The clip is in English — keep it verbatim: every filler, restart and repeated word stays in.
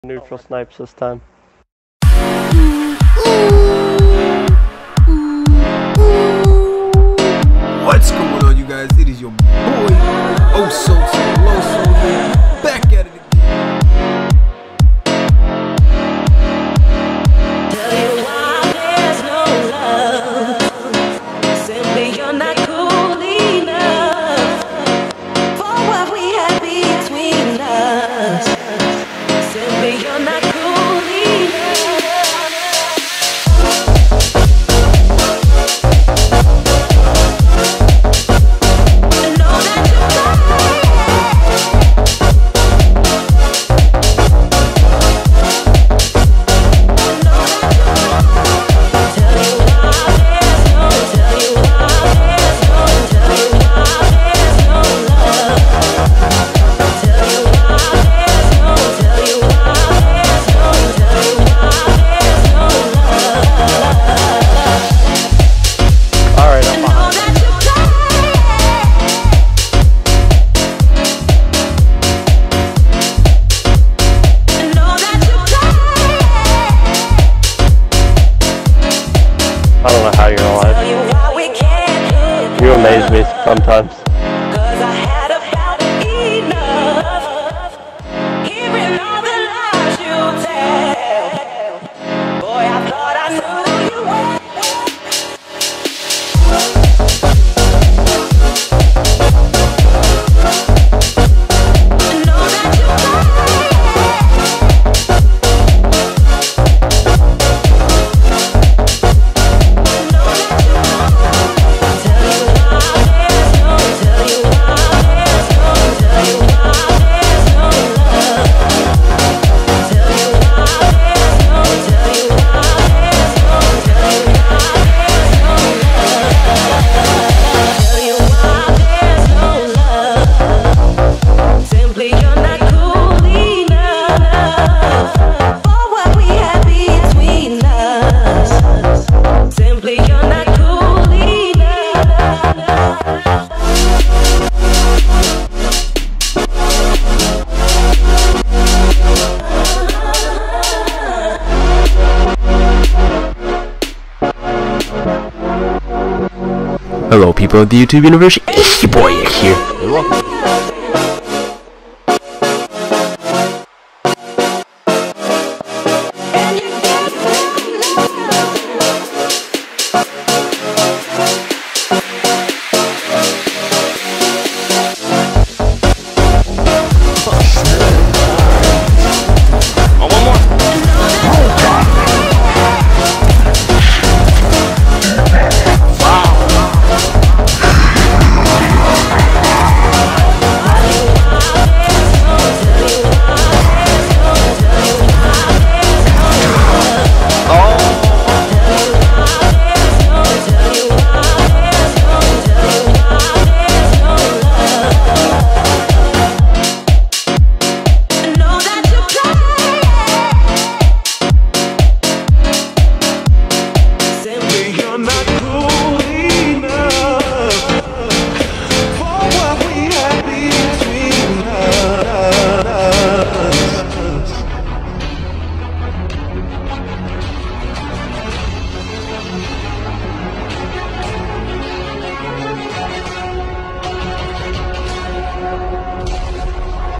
Neutral snipes this time. What's going on, you guys? It is your boy, Oh So So Low Soldier, back at it again. Tell you why there's no love. Simply you're not cool enough for what we had between us. Simply you're not cool enough. I don't know how you're alive. You amaze me sometimes. Hello, people of the YouTube universe. It's your boy X here.